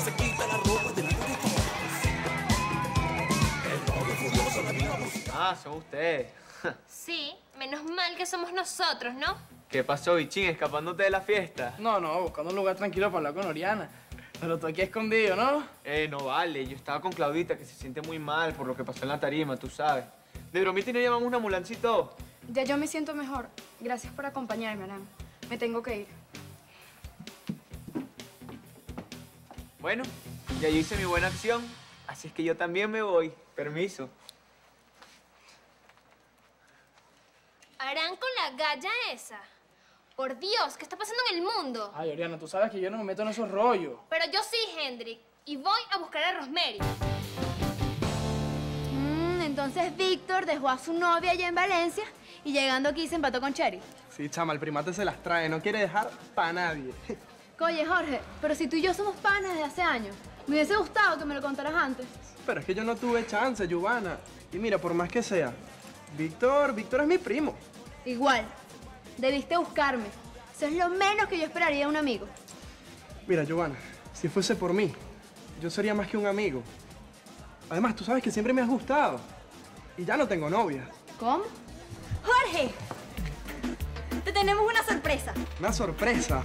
se quita la ropa delante de todos. El novio furioso, la viva música. Ah, son ustedes. Sí, menos mal que somos nosotros, ¿no? ¿Qué pasó, bichín? ¿Escapándote de la fiesta? No, buscando un lugar tranquilo para hablar con Oriana. Pero tú aquí escondido, ¿no? No vale. Yo estaba con Claudita, que se siente muy mal por lo que pasó en la tarima, tú sabes. De bromita y no llamamos una ambulancia y todo. Ya yo me siento mejor. Gracias por acompañarme, Aran. Me tengo que ir. Bueno, ya yo hice mi buena acción, así es que yo también me voy. Permiso. Harán con la galla esa. Por Dios, ¿qué está pasando en el mundo? Ay, Oriana, tú sabes que yo no me meto en esos rollos. Pero yo sí, Hendrik. Y voy a buscar a Rosemary. Entonces Víctor dejó a su novia allá en Valencia y llegando aquí se empató con Cherry. Sí, chama, el primate se las trae, no quiere dejar pa' nadie. Oye, Jorge, pero si tú y yo somos panas desde hace años, me hubiese gustado que me lo contaras antes. Pero es que yo no tuve chance, Giovanna. Y mira, por más que sea, Víctor es mi primo. Igual, debiste buscarme. Eso es lo menos que yo esperaría de un amigo. Mira, Giovanna, si fuese por mí, yo sería más que un amigo. Además, tú sabes que siempre me has gustado. Y ya no tengo novia. ¿Cómo? ¡Jorge! Te tenemos una sorpresa. Una sorpresa.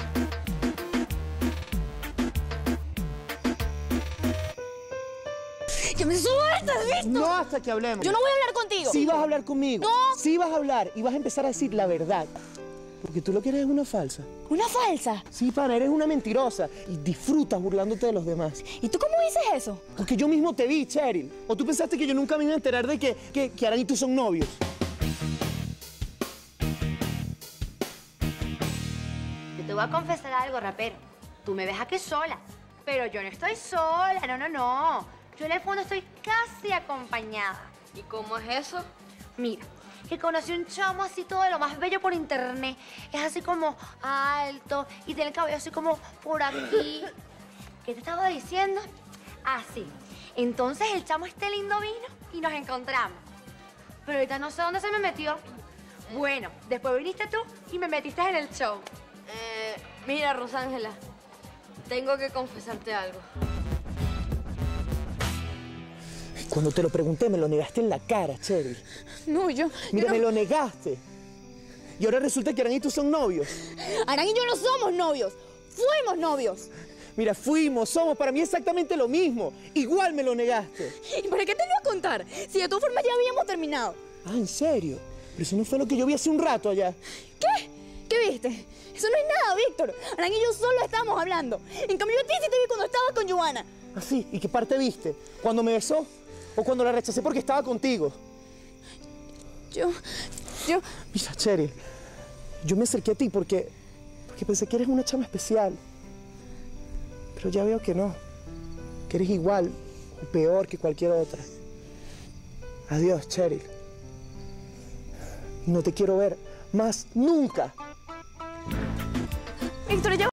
¡Yo me subo a esta, ¿visto? No hasta que hablemos. Yo no voy a hablar contigo. Sí vas a hablar conmigo. No. Sí vas a hablar y vas a empezar a decir la verdad. Porque tú lo que eres es una falsa. ¿Una falsa? Sí, pana, eres una mentirosa y disfrutas burlándote de los demás. ¿Y tú cómo dices eso? Porque yo mismo te vi, Cheryl. ¿O tú pensaste que yo nunca me iba a enterar de que Aran y tú son novios? Yo te voy a confesar algo, rapero. Tú me ves aquí sola, pero yo no estoy sola, no. Yo en el fondo estoy casi acompañada. ¿Y cómo es eso? Mira, que conocí un chamo así todo de lo más bello por internet. Es así como alto y tiene el cabello así como por aquí. ¿Qué te estaba diciendo? Así. Entonces el chamo este lindo vino y nos encontramos. Pero ahorita no sé dónde se me metió. Bueno, después viniste tú y me metiste en el show. Mira, Rosángela, tengo que confesarte algo. Cuando te lo pregunté, me lo negaste en la cara, Cheryl. No, Mira, me lo negaste. Y ahora resulta que Aran y tú son novios. Aran y yo no somos novios. Fuimos novios. Mira, somos, para mí exactamente lo mismo. Igual me lo negaste. ¿Y para qué te lo voy a contar? Si de todas formas ya habíamos terminado. Ah, ¿en serio? Pero eso no fue lo que yo vi hace un rato allá. ¿Qué? ¿Qué viste? Eso no es nada, Víctor. Aran y yo solo estábamos hablando. En cambio, a ti sí te vi cuando estabas con Giovanna. ¿Ah, sí? ¿Y qué parte viste? ¿Cuando me besó? ¿O cuando la rechacé porque estaba contigo? Yo... Mira, Cheryl, yo me acerqué a ti porque pensé que eres una chama especial. Pero ya veo que no. Que eres igual o peor que cualquier otra. Adiós, Cheryl. No te quiero ver más nunca. Víctor, ya...